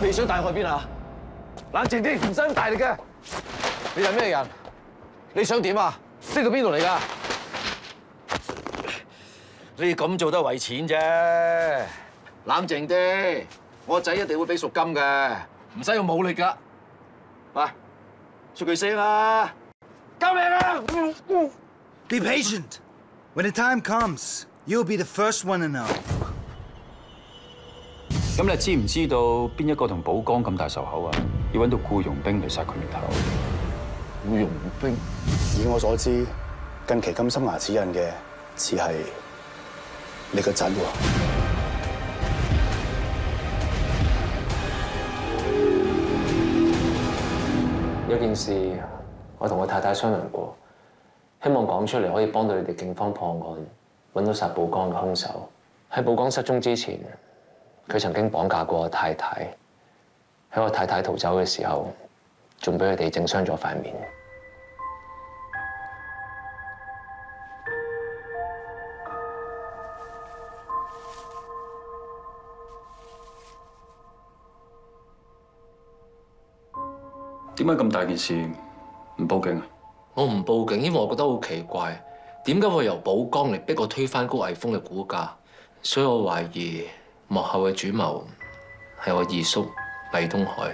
你想帶我去邊啊？冷靜啲，唔使咁大力嘅。你係咩人？你想點啊？呢度邊度嚟㗎？你咁做都係為錢啫。冷靜啲，我個仔一定會俾贖金嘅，唔使用武力㗎。喂，出句聲啊！救命啊 Be patient. When the time comes, you'll be the first one to know. 咁你知唔知道邊一個同寶剛咁大仇口啊？要揾到僱傭兵嚟殺佢滅口。 僱傭兵？ 以我所知，近期咁深牙齒印嘅，似係你個仔喎。 有件事我同我太太商量過，希望講出嚟可以幫到你哋警方破案，揾到殺寶剛嘅兇手。喺寶剛失蹤之前，佢曾經綁架過我太太，喺我太太逃走嘅時候，仲俾佢哋整傷咗塊面。 點解咁大件事唔報警啊？ 我唔報警，因為我覺得好奇怪，點解會由寶剛嚟逼我推翻高毅峰嘅股價？所以我懷疑幕後嘅主謀係我二叔魏東海。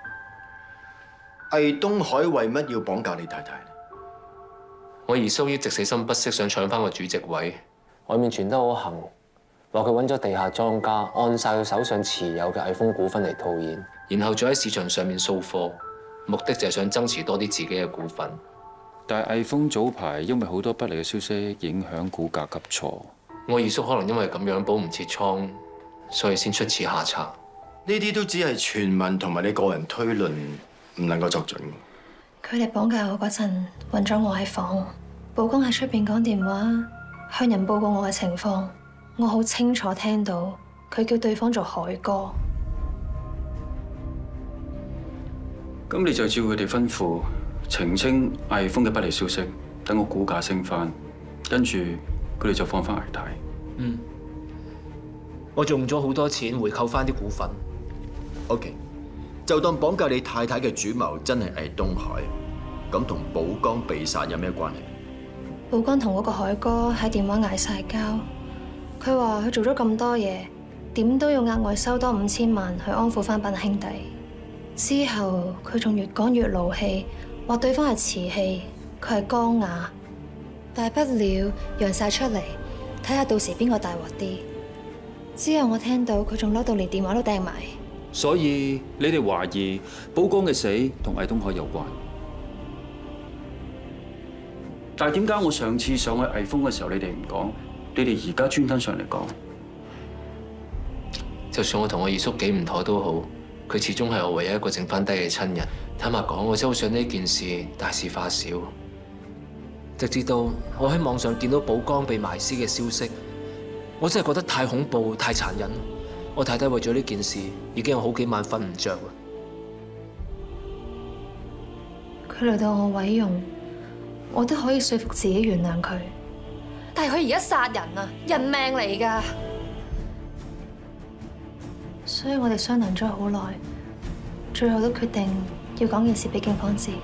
魏東海為乜要綁架你太太？ 我二叔一直死心不息，想搶翻個主席位。外面傳得好行，話佢揾咗地下莊家，按晒佢手上持有嘅毅峰股份嚟套現，然後再喺市場上面掃貨。目的就係想增持多啲自己嘅股份， 但係毅峰早排因為好多不利嘅消息影響股價急挫。 我二叔可能因為咁樣補唔切倉，所以先出此下策。 呢啲都只係傳聞同埋你個人推論，唔能夠作準。 佢哋綁架我嗰陣，困咗我喺房，寶剛喺出邊講電話，向人報告我嘅情況。我好清楚聽到佢叫對方做海哥。 咁你就照佢哋吩咐澄清毅峰嘅不利消息，等個股價升翻，跟住佢哋就放翻毅太。 我仲用咗好多錢回購翻啲股份。 OK， 就當綁架你太太嘅主謀真係魏東海，咁同寶剛被殺有咩關係？ 寶剛同嗰個海哥喺電話嗌晒交，佢話佢做咗咁多嘢，點都要額外收多5000萬去安撫翻班兄弟。之後佢仲越講越怒氣，話對方係瓷器，佢係缸瓦，大不了讓晒出嚟，睇下到時邊個大鑊啲。之後我聽到佢仲嬲到連電話都掟埋。 所以你哋懷疑寶剛嘅死同魏東海有關，但係點解我上次上去毅峰嘅時候你哋唔講，你哋而家專登上嚟講？ 就算我同我二叔幾唔妥都好，佢始終係我唯一一個剩翻低嘅親人。坦白講，我真係好想呢件事大事化小。直至到我喺網上見到寶剛被埋屍嘅消息，我真係覺得太恐怖、太殘忍。我太太為咗呢件事已經有好幾晚瞓唔着啦。 佢嚟到我毀容，我都可以說服自己原諒佢。但係佢而家殺人啊，人命嚟㗎。所以我哋商量咗好耐，最後都決定要講件事俾警方知。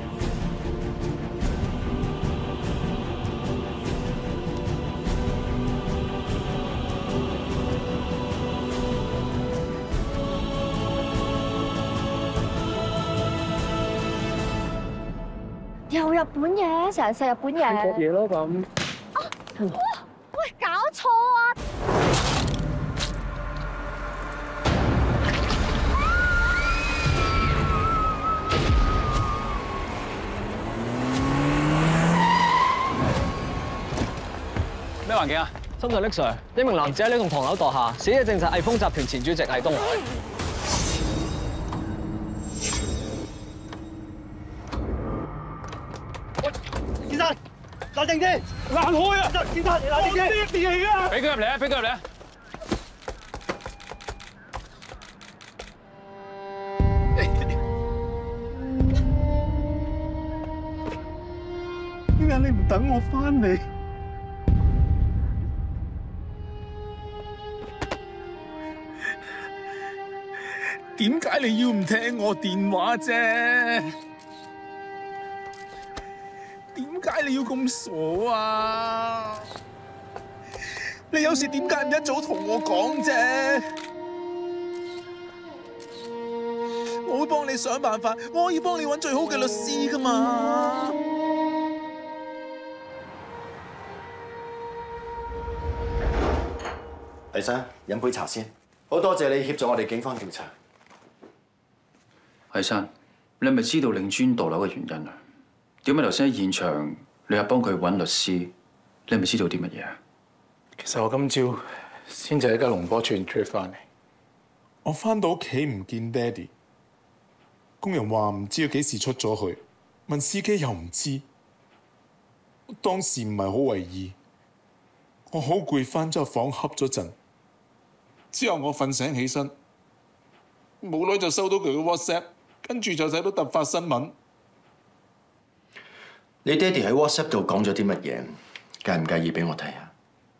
又日本嘢，成日食日本嘢。 韓國嘢咯咁。 哇！喂，搞錯啊！ 咩環境啊？深圳瀝 Sir，一名男子喺呢棟唐樓墮下，死者證實毅峰集團前主席魏東海。 先生，冷靜啲，行開啊！先生，冷靜啲，咩事嚟啊？ 俾佢入嚟啊！俾佢入嚟啊！ 點解你唔等我翻嚟？ 點解你要唔聽我電話啫？點解你要咁傻啊？你有事點解唔一早同我講啫？我會幫你想辦法，我可以幫你揾最好嘅律師㗎嘛。 黎生，飲杯茶先。好多謝你協助我哋警方調查。 魏生，你係咪知道令尊墮樓嘅原因啊？點解頭先喺現場你又幫佢揾律師？你係咪知道啲乜嘢啊？ 其實我今朝先至喺間龍波村出翻嚟，我翻到屋企唔見爹哋，工人話唔知佢幾時出咗去，問司機又唔知。我當時唔係好為意，我好攰，翻咗房瞌咗陣。之後我瞓醒起身，冇耐就收到佢嘅 WhatsApp， 跟住就睇到突發新聞。 你爹哋喺 WhatsApp 度講咗啲乜嘢？介唔介意俾我睇下？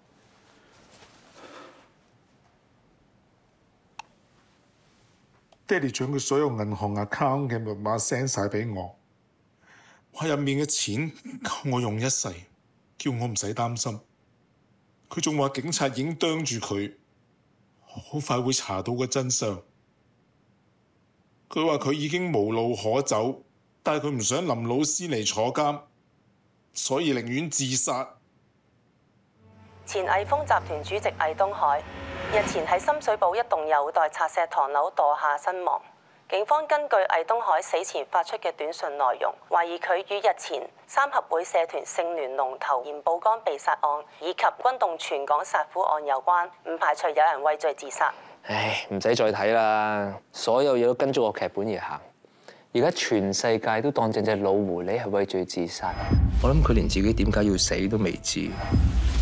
爹哋將佢所有銀行 account 嘅密碼 send 晒俾我，話入面嘅錢夠我用一世，叫我唔使擔心。佢仲話警察已經啄住佢，好快會查到個真相。佢話佢已經無路可走，但係佢唔想林老師嚟坐監，所以寧願自殺。 前毅豐集團主席魏東海日前喺深水埗一棟有待拆卸唐樓墮下身亡。警方根據魏東海死前發出嘅短信內容，懷疑佢與日前三合會社團聖聯龍頭嚴寶剛被殺案以及轟動全港殺虎案有關，唔排除有人畏罪自殺。 唉，唔使再睇啦，所有嘢都跟住個劇本而行。而家全世界都當正隻老狐狸係畏罪自殺，我諗佢連自己點解要死都未知。